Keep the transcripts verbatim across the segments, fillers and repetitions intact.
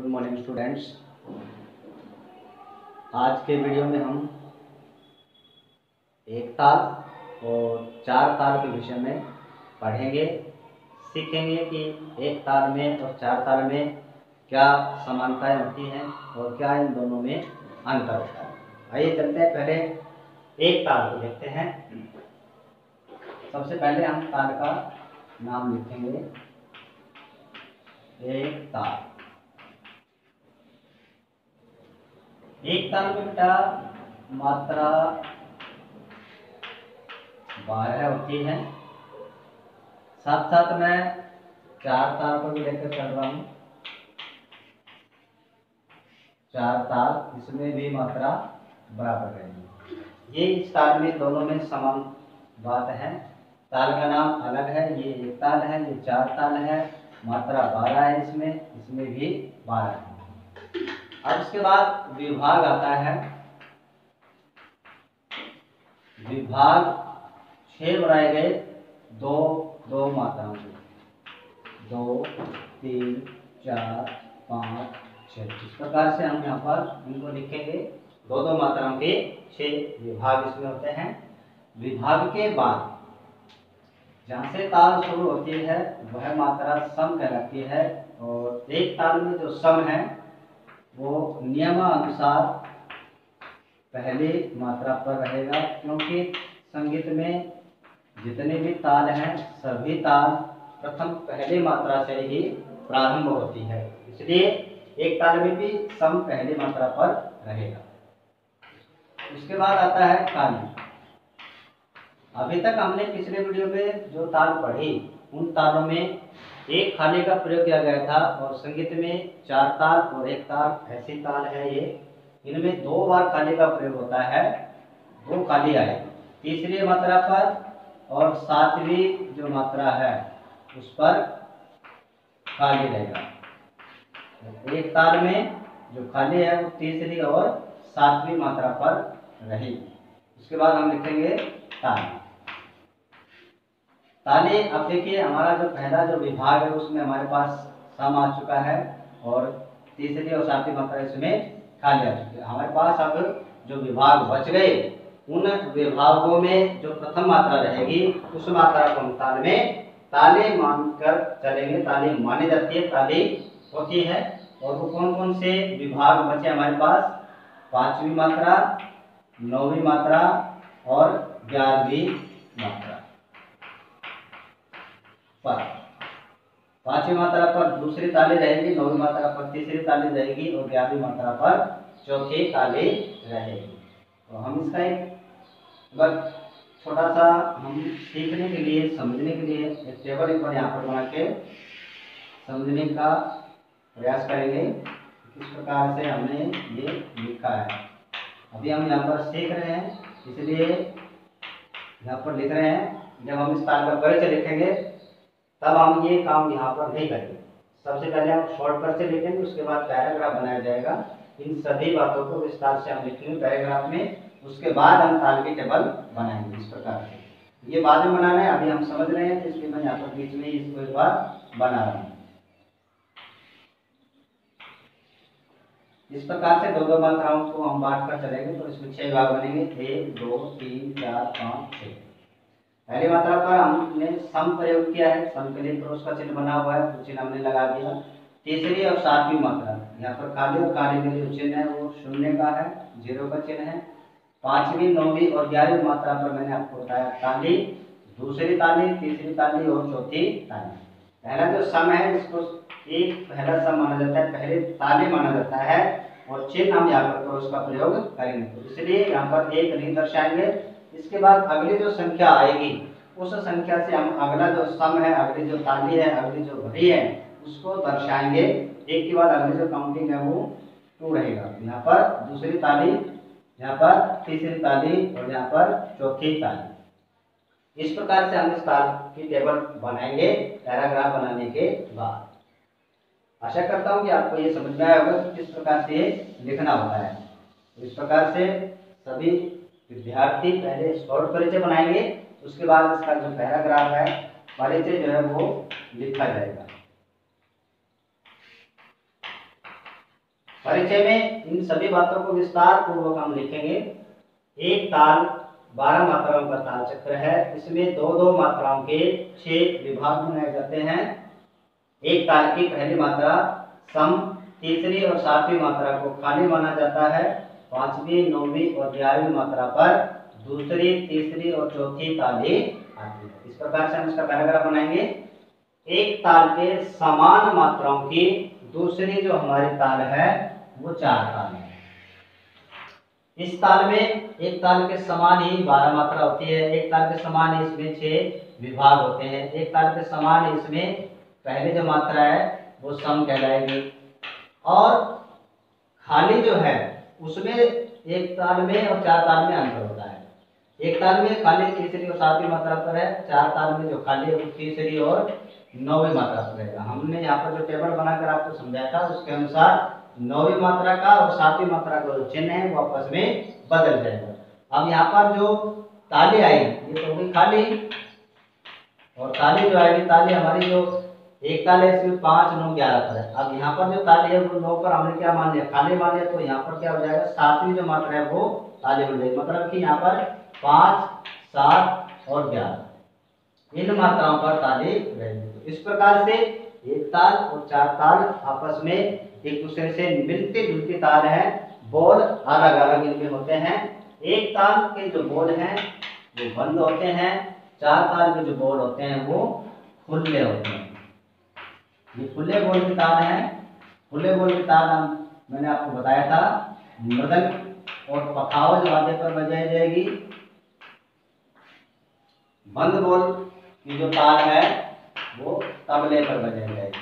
Morning students. आज के video में हम एक ताल और चार ताल के विषय में पढ़ेंगे, सीखेंगे कि एक ताल में और चार ताल में क्या समानताएं होती हैं और क्या इन दोनों में अंतर होता है। आइए चलते हैं, पहले एक ताल को देखते हैं। सबसे पहले हम ताल का नाम लिखेंगे, एक ताल। एक ताल में बेटा मात्रा बारह होती है। साथ साथ मैं चार ताल को भी लेकर चल रहा हूँ। चार ताल, इसमें भी मात्रा बराबर रहेगी। ये इस ताल में दोनों में समान बात है। ताल का नाम अलग है, ये एक ताल है, ये चार ताल है। मात्रा बारह है, इसमें इसमें भी बारह है। अब इसके बाद विभाग आता है। विभाग छह बनाए गए, दो दो मात्राओं के, दो तीन चार पाँच छः। इस प्रकार से हम यहाँ पर इनको लिखेंगे। दो दो मात्राओं के छह विभाग इसमें होते हैं। विभाग के बाद जहाँ से ताल शुरू होती है वह मात्रा सम कहलाती है। और एक ताल में जो सम है वो नियमानुसार पहली मात्रा पर रहेगा, क्योंकि संगीत में जितने भी ताल हैं सभी ताल प्रथम पहली मात्रा से ही प्रारंभ होती है, इसलिए एक ताल में भी सम पहली मात्रा पर रहेगा। उसके बाद आता है काली। अभी तक हमने पिछले वीडियो में जो ताल पढ़ी उन तालों में एक खाली का प्रयोग किया गया था, और संगीत में चार ताल और एक ताल ऐसी ताल है ये, इनमें दो बार खाली का प्रयोग होता है। दो खाली आए तीसरी मात्रा पर, और सातवीं जो मात्रा है उस पर खाली रहेगा। एक ताल में जो खाली है वो तीसरी और सातवीं मात्रा पर रहेगी। उसके बाद हम लिखेंगे ताली। ताली, अब देखिए हमारा जो पहला जो विभाग है उसमें हमारे पास सम आ चुका है, और तीसरी और सातवीं मात्रा इसमें खाली आ चुकी है। हमारे पास अब जो विभाग बच गए उन विभागों में जो प्रथम मात्रा रहेगी उस मात्रा को हम ताल में ताली मानकर चलेंगे। ताली मानी जाती है, ताली होती है। और वो कौन कौन से विभाग बचे हमारे पास? पांचवी मात्रा, नौवीं मात्रा और ग्यारहवीं मात्रा पर। पांचवी मात्रा पर दूसरी ताली रहेगी, नौवीं मात्रा पर तीसरी ताली रहेगी और ग्यारहवीं मात्रा पर चौथी ताली रहेगी। तो हम इसका एक बस छोटा सा हम सीखने के लिए, समझने के लिए एक टेबल एक बार यहाँ पर बना के समझने का प्रयास करेंगे। किस प्रकार से हमने ये लिखा है। अभी हम यहाँ पर सीख रहे हैं, इसलिए यहाँ पर लिख रहे हैं। जब हम इस ताल का परिचय लिखेंगे तब हम ये काम यहाँ पर नहीं करेंगे। सबसे पहले हम शॉर्टकट से लिखेंगे, उसके बाद पैराग्राफ बनाया जाएगा। इन सभी बातों को विस्तार से हम लिखेंगे पैराग्राफ में। उसके बाद हम ताल की टेबल बनाएंगे इस प्रकार से। ये बाद में बनाना है, अभी हम समझ रहे हैं, इसलिए मैं यहाँ पर बीच में इसको एक बार बना रहा हूँ। इस प्रकार से दो दो मात्राओं को हम बांट कर चलेंगे, तो इसमें छह भाग बनेंगे। एक दो तीन चार पाँच छः। पहली मात्रा पर हमने सम प्रयोग किया है, सम के लिए क्रॉस का चिन्ह बना हुआ है, तो चिन्ह हमने लगा दिया। तीसरी और सातवीं मात्रा यहाँ पर खाली, और खाली के लिए जो चिन्ह है वो शून्य का है, जीरो का चिन्ह है। पांचवी, नौवीं और ग्यारहवीं मात्रा पर मैंने आपको बताया ताली, दूसरी ताली, तीसरी ताली और चौथी ताली। पहला जो सम है इसको एक पहला सम माना जाता है, पहले ताली माना जाता है, और चिन्ह हम यहाँ पर क्रॉस का प्रयोग करेंगे, तो इसलिए यहाँ पर एक नहीं दर्शाएंगे। इसके बाद अगली जो संख्या आएगी उस संख्या से हम अगला जो सम है, अगली जो ताली है, अगली जो घड़ी है उसको दर्शाएंगे। एक के बाद अगली जो काउंटिंग है वो टू रहेगा। यहाँ पर दूसरी ताली, यहाँ पर तीसरी ताली और यहाँ पर चौथी ताली। इस प्रकार से हम इस ताल की टेबल बनाएंगे पैराग्राफ बनाने के बाद। आशा करता हूँ कि आपको ये समझ में आया होगा कि किस प्रकार से लिखना होता है। तो इस प्रकार से सभी विद्यार्थी पहले शॉर्ट परिचय बनाएंगे, उसके बाद इसका जो पैराग्राफ है, परिचय जो है वो लिखा जाएगा। परिचय में इन सभी बातों को विस्तार पूर्वक हम लिखेंगे। एक ताल बारह मात्राओं का ताल चक्र है। इसमें दो दो मात्राओं के छह विभाग बनाए जाते हैं। एक ताल की पहली मात्रा सम, तीसरी और सातवीं मात्रा को खाली माना जाता है। पांचवी, नौवीं और ग्यारहवीं मात्रा पर दूसरी, तीसरी और चौथी ताली आती है। इस प्रकार से हम इसका पैराग्राफ बनाएंगे। एक ताल के समान मात्राओं की दूसरी जो हमारी ताल है वो चार ताल है। इस ताल में एक ताल के समान ही बारह मात्रा होती है। एक ताल के समान ही इसमें छह विभाग होते हैं। एक ताल के समान ही इसमें पहली जो मात्रा है वो सम कहलाएगी। और खाली जो है उसमें एक ताल में और चार ताल में अंतर होता है। एक ताल में खाली तीसरी और सातवीं मात्रा पर है। चार ताल में जो खाली है वो तीसरी और नौवीं मात्रा पर रहेगा। हमने यहाँ पर जो टेबल बनाकर आपको समझाया था उसके अनुसार नौवीं मात्रा का और सातवीं मात्रा का जो चिन्ह है वो आपस में बदल जाएगा। अब यहाँ पर जो ताली आएगी ये तो होगी खाली, और ताली जो आएगी, ताली हमारी जो एक ताली है इसमें पाँच, नौ, ग्यारह पर है। अब यहाँ पर जो ताली है वो नौ पर हमने क्या मान लिया, खाली मान लिया, तो यहाँ पर क्या हो जाएगा, सातवीं जो मात्रा है वो ताली बन जाएगी। मतलब कि यहाँ पर पाँच, सात और ग्यारह इन मात्राओं पर ताली रहेगी। इस प्रकार से एक ताल और चार ताल आपस में एक दूसरे से मिलती जुलती ताल है। बोल अलग अलग इनमें होते हैं। एक ताल के जो बोल हैं वो बंद होते हैं। चार ताल के जो बोल होते हैं वो खुले होते हैं। ये खुले बोल की ताल है। खुले बोल की ताल हम मैंने आपको बताया था मृदंग और पखावज वाद्य पर बजाई जाएगी। बंद बोल की जो ताल है वो तबले पर बजाई जाएगी।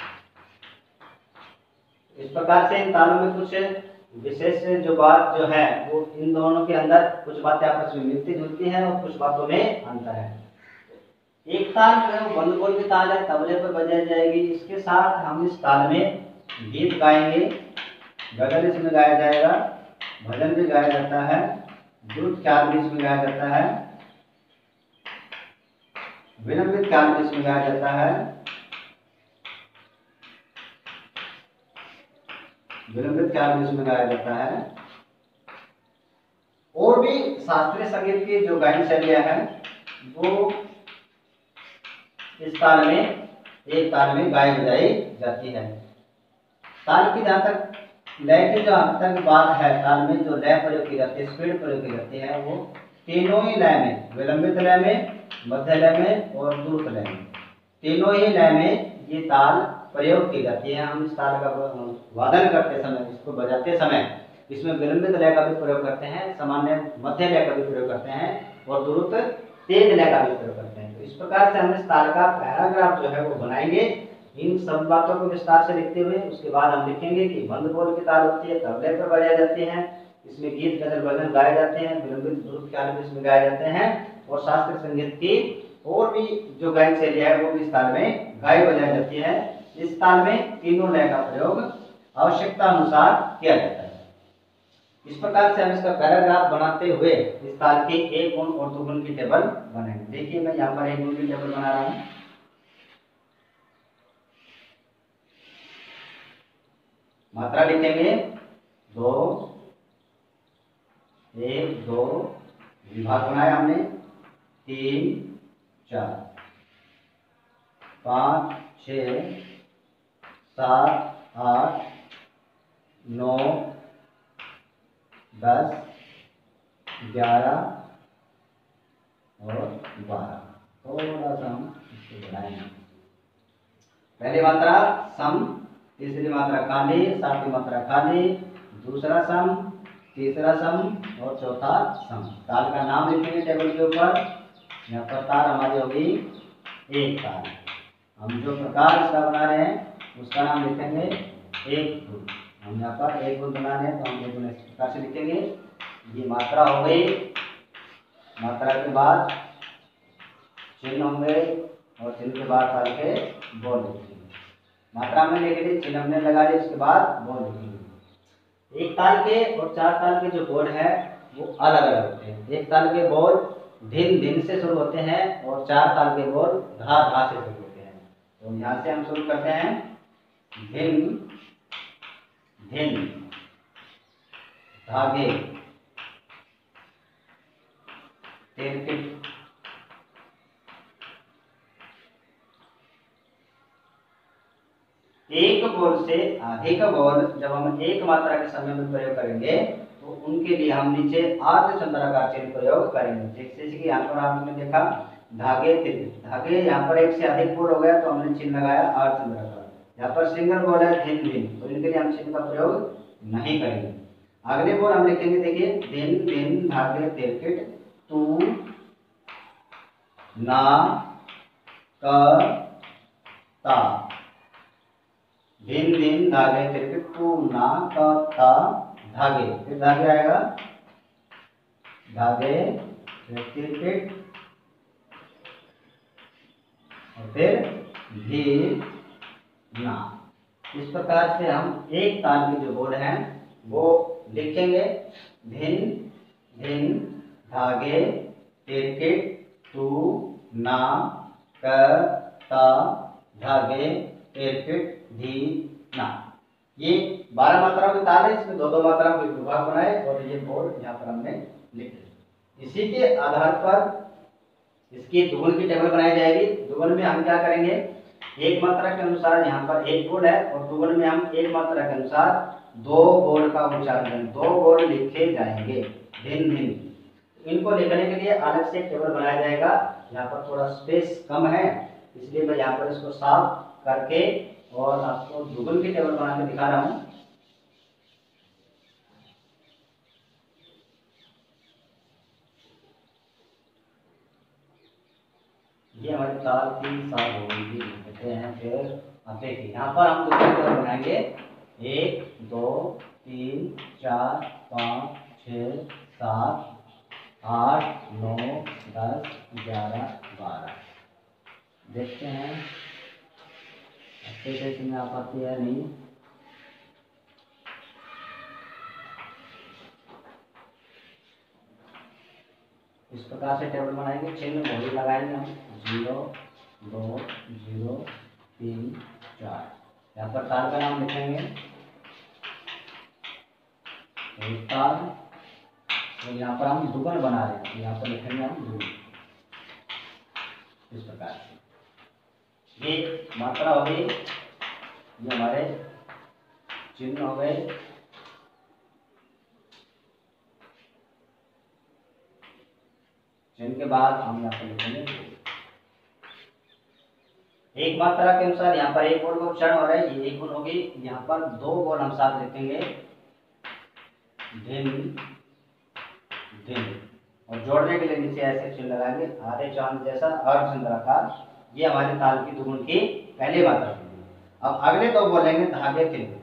इस प्रकार से इन तालों में कुछ विशेष जो बात जो है वो इन दोनों के अंदर कुछ बातें आपस में मिलती जुलती हैं और कुछ बातों में अंतर है। एक ताल जो है वो बंद बोल की ताल है, तबले पर बजाई जाएगी। इसके साथ हम इस ताल में गीत गाएंगे, गजल इसमें गाया जाएगा, भजन भी गाया जाता है, द्रुत ख्याल भी इसमें गाया जाता है, विलंबित ख्याल भी इसमें गाया जाता है, विलंबित ख्याल भी इसमें गाया जाता है। और भी शास्त्रीय संगीत की जो गायन शैलियां हैं वो इस ताल में एक ताल में गाई बजाई जाती है। ताल की जहाँ तक लय की जहाँ तक बात है, ताल में जो लय प्रयोग की जाती है, स्पीड प्रयोग की जाती है, वो तीनों ही लय में, विलंबित लय में, मध्य लय में और द्रुत लय में, तीनों ही लय में ये ताल प्रयोग की जाती है। हम इस ताल का वादन करते समय, इसको बजाते समय इसमें विलंबित लय का भी प्रयोग करते हैं, सामान्य मध्य लय का भी प्रयोग करते हैं और द्रुत तेज लय का भी प्रयोग करते हैं। तो इस प्रकार से हम इस ताल का पैराग्राफ जो है वो बनाएंगे इन सब बातों को विस्तार से लिखते हुए। उसके बाद हम लिखेंगे कि बंद बोल की ताल होती है, तबले पर बजाई जाती है, इसमें गीत गजल भजन गाए जाते हैं, विलंबित द्रुत ख्याल भी इसमें गाए जाते हैं और शास्त्रीय संगीत की और भी जो गायन शैली है वो भी इस ताल में गाई बजाई जाती है। इस ताल में तीनों लय का प्रयोग आवश्यकता अनुसार किया जाता है। इस प्रकार से हम इसका पैराग्राफ बनाते हुए इस ताल की एक गुण और दो गुण की टेबल बनाएंगे। देखिए मैं यहाँ पर एक गुण की टेबल बना रहा हूँ। मात्रा लिखेंगे दो, एक, दो, विभाग बनाया हमने तीन, चार, पाँच, छः, सात, आठ, नौ, दस, ग्यारह और बारह। थोड़ा सा हम इसको बढ़ाएंगे। पहली मात्रा सम, तीसरी मात्रा खाली, सातवीं मात्रा खाली, दूसरा सम, तीसरा सम और चौथा सम। ताल का नाम लिखेंगे टेबल के ऊपर। यहाँ पर ताल हमारी होगी एक ताल। हम जो प्रकार इसका बना रहे हैं उसका नाम लिखेंगे एक गुण। हम यहाँ पर एक गुण बना रहे हैं तो हम एक गुण इस प्रकार से लिखेंगे। ये मात्रा हो गई। मात्रा के बाद चिन्ह होंगे और चिन्ह के बाद ताल के बोल लिखेंगे। मात्रा में लिख ली, चिन्ह हमने लगा लिया, उसके बाद बोल लिखेंगे। एक ताल के और चार ताल के जो बोल है वो अलग अलग होते हैं। एक ताल के बोल धिन धिन से शुरू होते हैं और चार ताल के बोल धा धा से शुरू होते हैं। तो यहाँ से हम शुरू करते हैं धिन धिन धागे तिरकिट एक बोल से अधिक बोल जब हम एक मात्रा के समय में प्रयोग करेंगे तो उनके लिए हम नीचे अर्ध चंद्राकार चिन्ह प्रयोग करेंगे। जैसे कि यहाँ पर आपने देखा धागे तिरकिट, धागे यहाँ पर एक से अधिक बोल हो गया तो हमने चिन्ह लगाया अर्ध चंद्राकार। यहाँ पर सिंगल बोल है धिन धिन, तो इनके लिए हम चिन्ह का प्रयोग नहीं करेंगे। अगले बोल हम लिखेंगे, देखिए धिन धिन धागे तिरकिट तू ना क ता, धिन धिन धागे तिरकिट तू ना क ता धागे, फिर धागे आएगा धागे तिरकिट और फिर धी ना। इस प्रकार से हम एक ताल के जो बोल हैं वो लिखेंगे। धिन धिन धागे तिरकिट तू ना क ता धागे तिरकिट धी ना। ये बारह मात्राओं की ताल है, इसमें दो दो मात्राओं के विभाग बनाए और ये बोल यहाँ पर हमने लिखे। इसी के आधार पर इसकी दुगुन की टेबल बनाई जाएगी। दुगुन में हम क्या करेंगे, एक मात्रा के अनुसार यहाँ पर एक बोल है और दुगुन में हम एक मात्रा के अनुसार दो बोल का उच्चारण, दो बोल लिखे जाएंगे धिन धिन। इनको लिखने के लिए अलग से टेबल बनाया जाएगा। यहाँ पर थोड़ा स्पेस कम है इसलिए मैं यहाँ पर इसको साफ करके और आपको दुगुन की टेबल बना के दिखा रहा हूँ। ये हमारी ताल की सावधानी कहते हैं। फिर आप देखिए यहाँ पर हम दुगुन की टेबल बनाएंगे, एक दो तीन चार पाँच छः सात आठ नौ दस ग्यारह बारह। देखते हैं अच्छे से इसमें आ पाती है नहीं। इस प्रकार से टेबल बनाएंगे, चिन्ह वही लगाएंगे हम, जीरो दो जीरो तीन चार। यहाँ पर ताल का नाम लिखेंगे एक ताल, और यहाँ पर हम दुगुन बना रहे हैं, यहाँ पर लिखेंगे हम दुगुन। इस प्रकार से ये मात्रा हो गई, ये हमारे चिन्ह हो गए। चिन्ह के बाद हम यहाँ पर लिखेंगे एक मात्रा के अनुसार यहाँ पर एक बोल का उच्चारण हो रहा है, ये एक गुण होगी। यहाँ पर दो बोल हम साथ लिखेंगे धिन धिन, और जोड़ने के लिए नीचे ऐसे चिन्ह लगाएंगे आधे चांद जैसा अर्धचंद्राकार। ये हमारे ताल की दुगुन की पहली मात्रा होगी। अब अगले दो बोलेंगे धागे तिरकिट,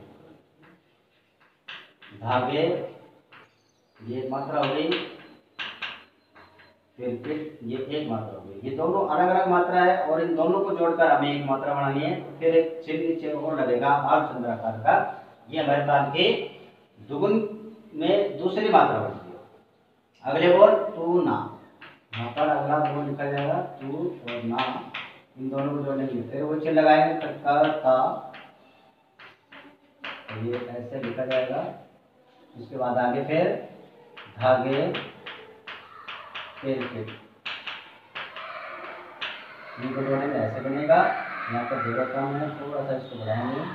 धागे ये मात्रा हो गई, तिरकिट ये एक मात्रा हो गई। ये दोनों अलग अलग मात्रा है और इन दोनों को जोड़कर हमें एक मात्रा बनानी है। फिर एक चिन्ह नीचे और लगेगा अर्धचंद्राकार का। ये हमारे ताल के दुगुन में दूसरी मात्रा बनती है। अगले बोल तू ना, यहाँ पर अगला बोल लिखा जाएगा तू और ना, इन दोनों को जोड़ने के लिए फिर वो चिन्ह लगाएंगे क ता, ये ऐसे लिखा जाएगा। इसके बाद आगे फिर धागे तिरकिट, इनको जोड़ेंगे ऐसे बनेगा। यहाँ पर जगह कम है, थोड़ा सा इसको बढ़ाएंगे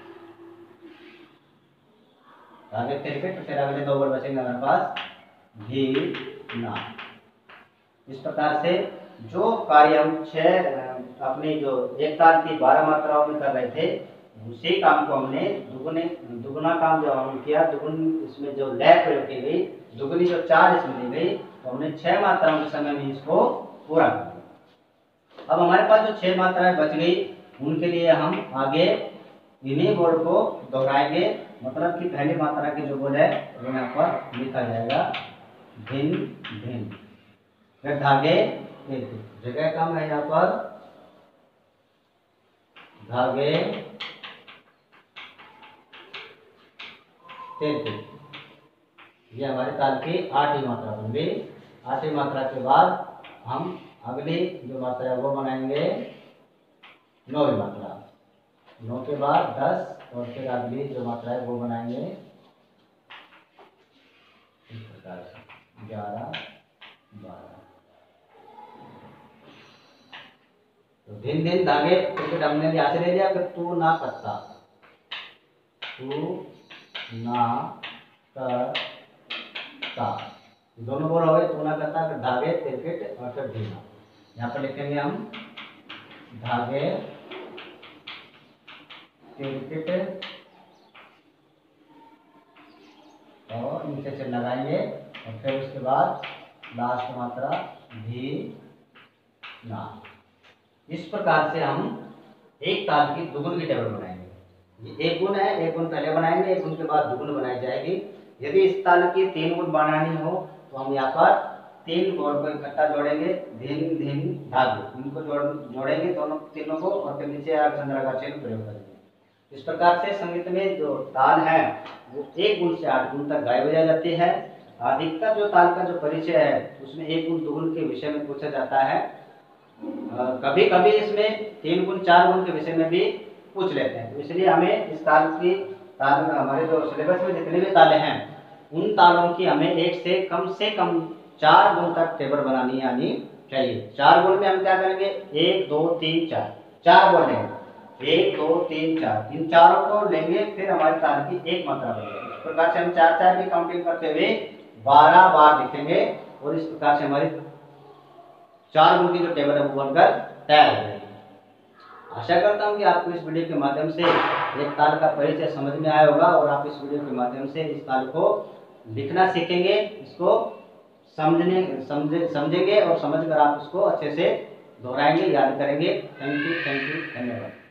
धागे तिरकिट। फिर अगले दो बोल बचेंगे हमारे पास धी ना। इस प्रकार से जो कार्य हम छह अपनी जो एक ताल की बारह मात्राओं में कर रहे थे उसी काम को हमने दुगुने दुगुना काम जो हमने किया, दुगुन इसमें जो लय प्रयोग की गई, दुगुनी जो चार इसमें दी गई, तो हमने छह मात्राओं के समय में इसको पूरा कर दिया। अब हमारे पास जो छह मात्राएं बच गई उनके लिए हम आगे इन्हीं बोल को दोहराएंगे। मतलब कि पहली मात्रा की जो बोल है वो यहाँ पर लिखा जाएगा धिन धिन। फिर धागे जगह कम है, यहाँ पर धागे तिरकिट, ये हमारे ताल की आठवीं मात्रा बन गई। आठवीं मात्रा के बाद हम अगली जो मात्रा है वो बनाएंगे नौवीं मात्रा। नौ के बाद दस और फिर अगली जो मात्रा है वो बनाएंगे इस प्रकार से ग्यारह बारह। तो भिन्न भिन्न धागे क्रिकेट हमने यहाँ से ले लिया कि तू ना करता, तू ना करता, दोनों बोल हो गए। तू ना करता फिर धागे क्रिकेट और फिर ढीना। यहाँ पर लिखेंगे हम धागे क्रिकेट और नीचे से लगाएंगे और फिर उसके बाद लास्ट मात्रा भी ना। इस प्रकार से हम एक ताल की दुगुन की टेबल बनाएंगे। ये एक गुण है, एक गुण पहले बनाएंगे, एक गुण के बाद दुगुन बनाई जाएगी। यदि इस ताल की तीन गुण बनानी हो तो हम यहाँ पर तीन कोड को इकट्ठा जोड़ेंगे, धिन धिन धागे, इनको जोड़ जोड़ेंगे दोनों तीनों को और फिर नीचे चंद्रा का चिन्ह प्रयोग करेंगे। इस प्रकार से संगीत में जो ताल है वो एक गुण से आठ गुण तक गाई बजाई जाती है। अधिकतर जो ताल का जो परिचय है उसमें एक गुण दुगुन के विषय में पूछा जाता है। कभी कभी इसमें तीन गुण चार गुण के विषय में भी पूछ लेते हैं। तो इसलिए हमें इस ताल की ताल हमारे जो सिलेबस में जितने भी ताले हैं उन तालों की हमें एक से कम से कम चार गुण तक टेबल बनानी आनी चाहिए। चार गुण में हम क्या करेंगे, एक दो तीन चार, चार बोल लेंगे, एक दो तीन चार, इन चारों को लेंगे फिर हमारी ताल की एक मात्रा बनेगी। इस प्रकार से हम चार चार की काउंटिंग करते हुए बारह बार लिखेंगे और इस प्रकार से हमारी चार गुण की जो टेबल है वो बनकर तैयार हो जाएगी। आशा करता हूँ कि आपको इस वीडियो के माध्यम से एक ताल का परिचय समझ में आया होगा और आप इस वीडियो के माध्यम से इस ताल को लिखना सीखेंगे, इसको समझने समझे समझेंगे और समझकर आप उसको अच्छे से दोहराएंगे, याद करेंगे। थैंक यू, थैंक यू, धन्यवाद।